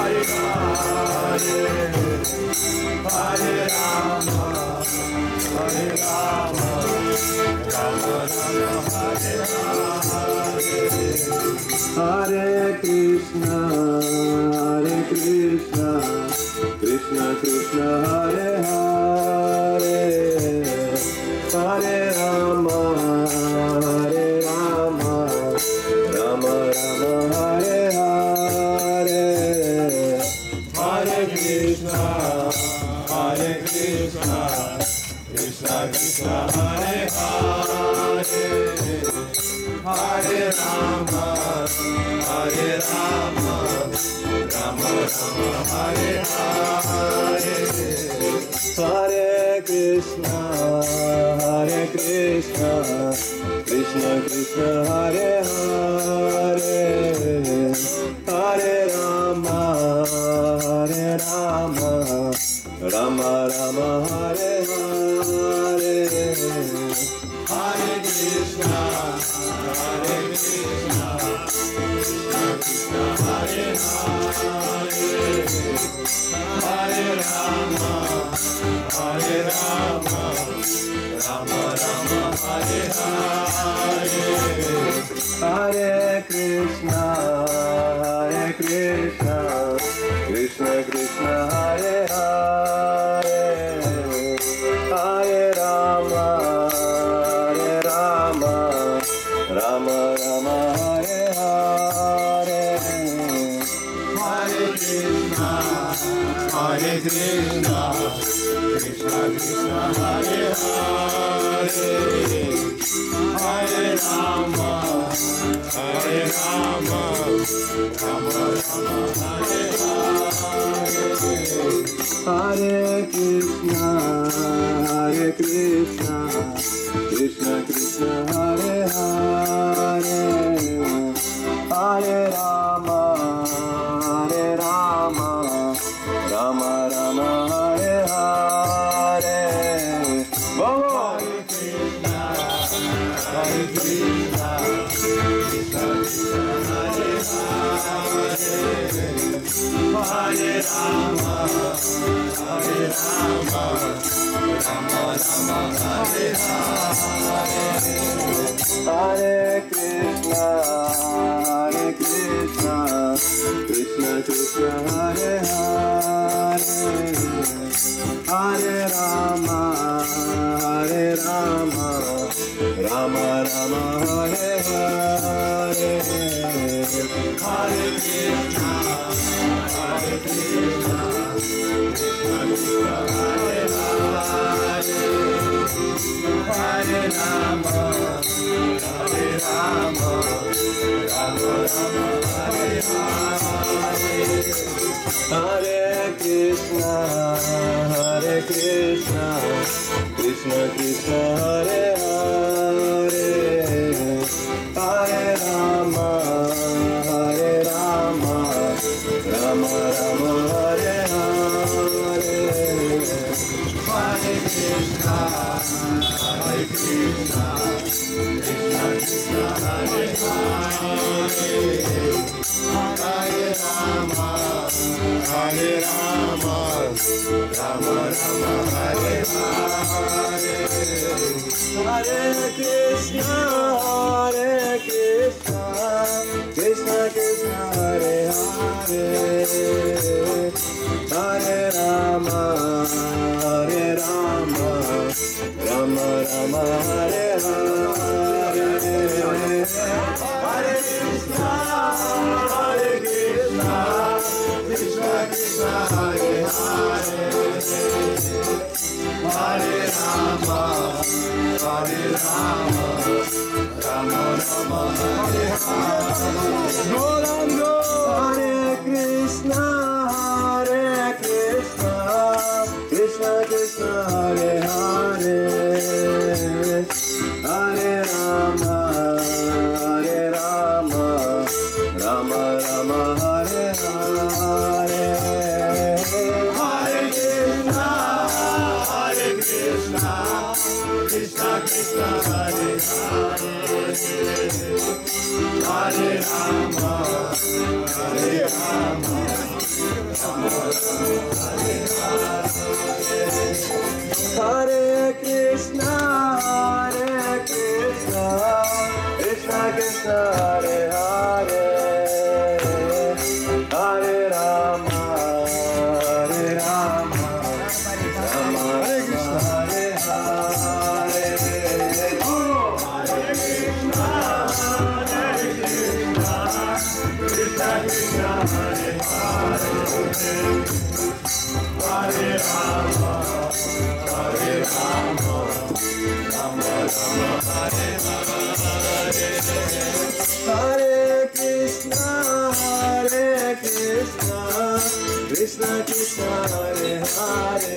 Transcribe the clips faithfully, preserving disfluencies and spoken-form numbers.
Hare Krishna, Hare Krishna, Krishna Krishna, Hare Hare, Hare Rama, Hare Rama, Rama Rama, Hare Hare, Hare Krishna, Hare Krishna, Krishna Krishna, Hare Hare, Hare Rama, Hare Rama, Rama Rama, Hare Hare, Hare Krishna, Hare Krishna, Krishna Krishna, Hare Hare, Hare Rama, Hare Rama, Rama Rama, Hare Hare, Hare Krishna, Hare Krishna, Krishna Krishna, Hare Hare, Hare Rama, Hare Rama, Rama Rama, Hare Hare, Hare Krishna, Hare Krishna, Krishna Krishna, Hare Hare, Hare Rama, Hare Rama, Rama Rama, Hare Hare, Hare Krishna, Hare Krishna, Krishna Krishna, Hare Hare, Hare Rama, Hare Rama, Rama Rama, Hare Hare, Hare Krishna, Hare Krishna, Krishna Krishna, Hare Hare, Hare Rama, Hare Rama, Rama Rama, Hare Hare, Hare Krishna, Hare Krishna, Krishna Krishna, Hare Hare, Hare Rama, Hare Rama, Rama Rama, Hare Hare, Hare Krishna, Hare Krishna, Krishna Krishna, Hare Hare, Hare Rama, Hare Rama, Rama Rama, Hare Hare, Hare Krishna, Hare Krishna, Krishna Krishna, Hare Hare, Hare Rama, Hare Rama, Rama Rama, Hare Hare, Hare Krishna, Hare Krishna, Krishna Krishna, Hare Hare, Hare Rama, Hare Rama, Rama Rama, Hare Hare, Hare Krishna, Hare Krishna, Krishna Krishna, Hare Hare, Hare Rama, Hare Rama, Rama Rama, Hare Hare, Hare Krishna, Hare Krishna, Krishna Krishna, Hare Hare, Hare Rama, Hare Rama, Rama Rama, Hare Hare, Hare Krishna, Hare Krishna, Krishna Krishna, Hare Hare, Hare Rama, Hare Rama, Rama Rama, Hare Hare, Gauranga, Hare Krishna, Hare Krishna, Krishna Krishna, Hare Hare, Hare Rama, Hare Rama, Rama Rama, Hare Hare, Hare Krishna, Hare Krishna, Krishna Krishna, Hare Hare, Hare Rama, Hare Rama, Hare Krishna, Hare Krishna, Krishna Krishna, Hare Hare, Hare Rama, Hare Rama, Rama Krishna, Hare Hare, Guru, Hare Krishna, Hare Krishna, Krishna Krishna, Hare Hare, Hare Rama. Hare Rama, Rama Rama, Hare Hare, Hare Krishna, Hare Krishna, Krishna Krishna, Hare Hare,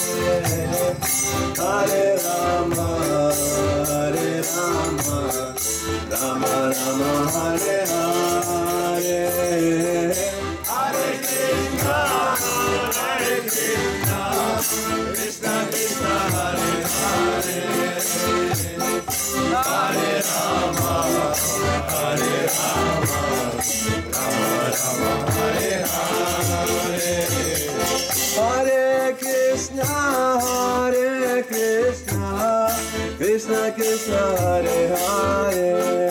Hare Rama, Hare Rama, Rama Rama, Hare Hare, Hare Krishna, Hare Krishna, Krishna Krishna, Hare Hare, Hare Rama, Hare Rama, Rama Rama, Hare Hare, Hare Krishna, Hare Krishna, Krishna Krishna, Hare Hare,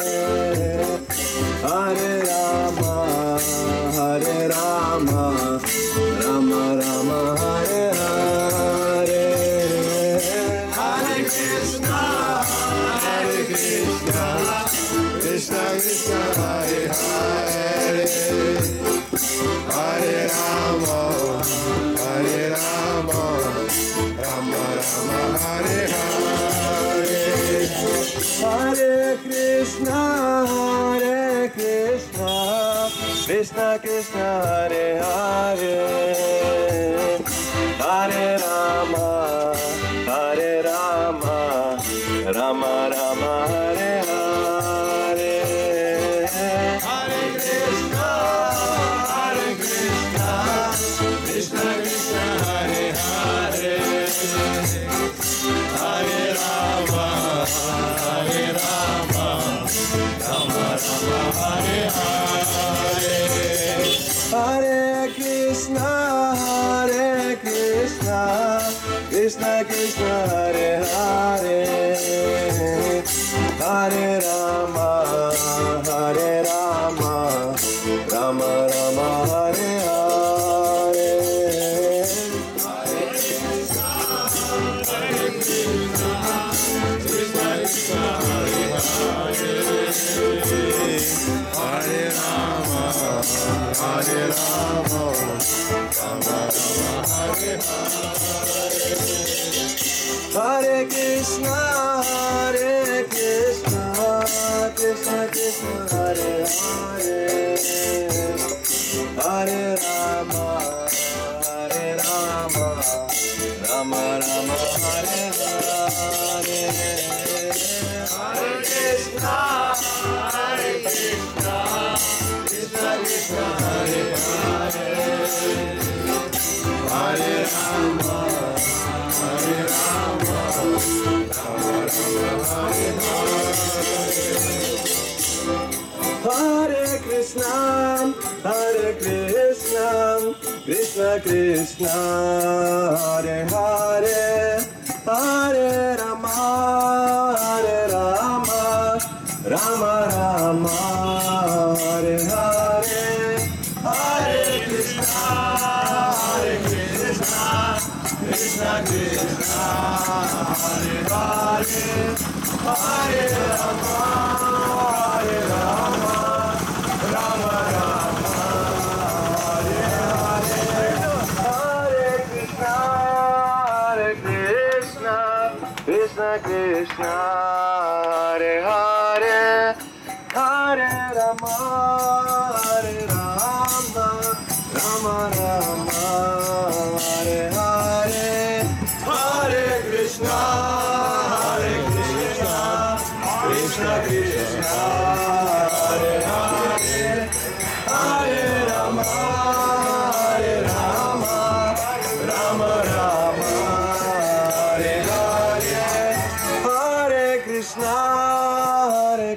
Hare Rama, Hare Rama, Rama Rama, Hare Hare, Hare Krishna, Hare Krishna, Krishna Krishna, Hare Hare, Hare Rama, Hare Rama, Rama Rama, Hare Hare, Hare Krishna, Hare Krishna, Krishna Krishna, Hare Hare, Hare Rama, Hare Rama, Rama Rama, Hare Hare, Hare Krishna, Hare Krishna, Krishna Krishna, Hare Hare, Hare Rama, Hare Rama, Rama Rama, Hare Hare, Hare Krishna, Hare Krishna, Krishna Krishna, Hare Hare, Hare Rama, Hare Rama, Rama Rama, Hare Hare, Hare Krishna, Hare Krishna, Krishna Krishna, Hare Hare, Hare Rama, Hare Rama, Rama Rama, Hare Hare, Hare Krishna, Hare Krishna, Krishna Krishna, Hare Hare, Hare Rama, Hare Rama, Rama Rama, Hare Hare, Hare Krishna, Hare Krishna, Krishna Krishna, Hare Hare, Hare Rama, Hare Rama, Rama Rama, Hare Hare, Hare Krishna, Hare Krishna, Krishna Krishna, Hare Hare, Hare Rama, Hare Rama, Rama Rama, Hare Hare, Hare Krishna, Hare Krishna, Krishna Krishna, Hare Hare, Hare Rama, Hare Rama, Rama Rama, Hare Hare, Hare Krishna, Hare Krishna, Krishna Krishna, Hare Hare, Hare Rama, Hare Rama, Rama Rama, Hare Hare, Hare Krishna, Hare Krishna, Krishna Krishna, Hare Hare, Hare Rama, Hare Rama, Rama Rama, Hare Hare, Hare Krishna, Hare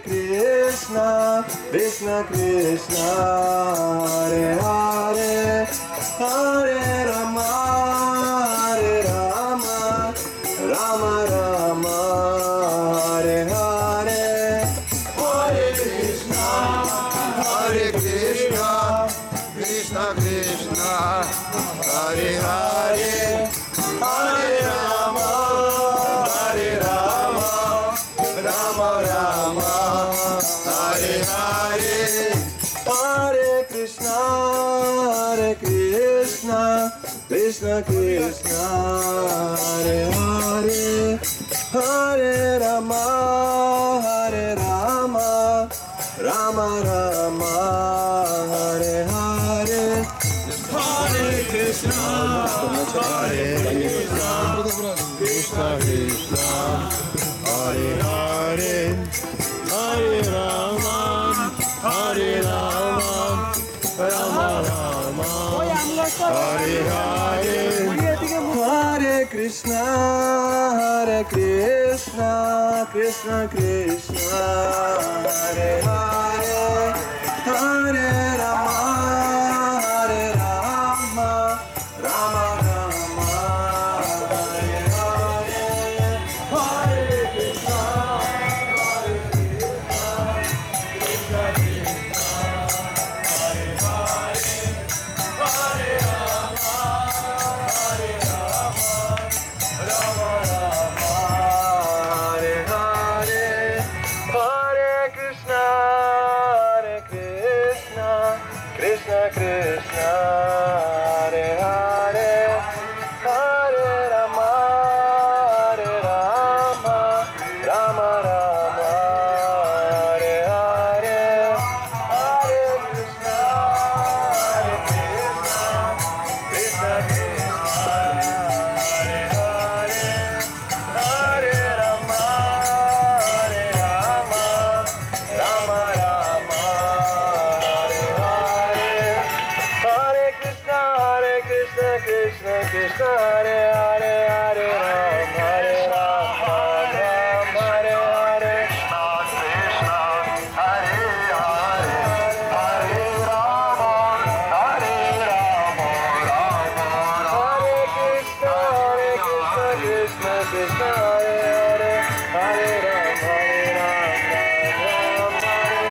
Krishna, Krishna Krishna, Hare Hare, Hare Rama, Hare Rama, Rama Rama, Hare Hare, Hare Krishna, Hare Krishna, Krishna Krishna, Hare Hare, Hare Rama, Hare Rama, Rama Rama, Hare Hare, Hare Krishna, Hare Krishna, Krishna Krishna, Hare Hare, Hare Rama, Hare Rama, Rama Rama, Hare Hare, Hare Krishna, Hare Krishna, Krishna Krishna, Hare Hare, Hare Rama, Hare Rama, Rama Rama, Hare Hare, Hare Krishna, Hare Krishna, Krishna Krishna, Hare Hare, Hare Rama, Hare Rama, Rama Rama, Hare Hare, Hare Krishna, Hare Krishna, Krishna Krishna, Hare Hare, Hare Rama, Hare Rama, Rama Rama, Hare Hare, Hare Krishna, Hare Krishna, Krishna Krishna,